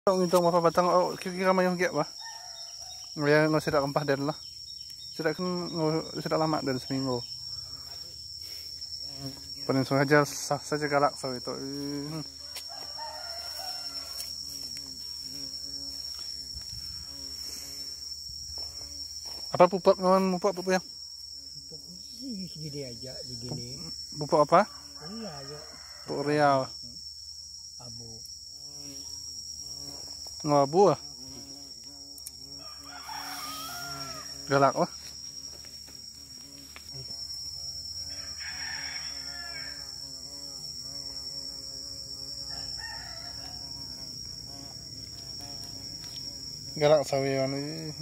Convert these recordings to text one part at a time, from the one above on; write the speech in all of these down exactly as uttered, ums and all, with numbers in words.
Ngintong apa batang oh kira-kira mayong giat ba? Ya nggak sedak rempah dan lah. Sedak kan sedak lama dan seminggu. Paling saja sah saja galak so itu. Apa pupuk ngawan pupuk pupuk yang? Pupuk segini aja begini. Pupuk apa? Iya, ya. Pupuk real. Abu. Ngabu ah. Galak wah. Galak sawean ini.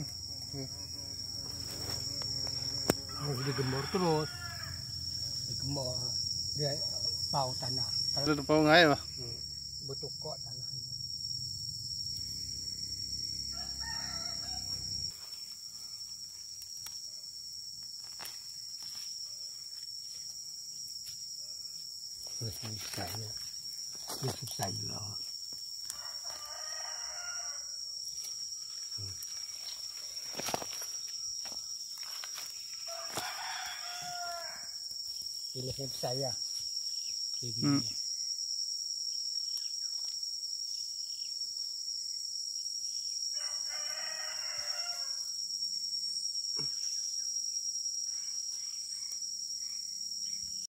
Harus digemur terus. Digemur. Dia pau tanah. Ada pau ngai bah. Betul kok tanahnya. Terus susahnya. Terus susah juga. Pilihnya saya. Kayak gini. Hmm.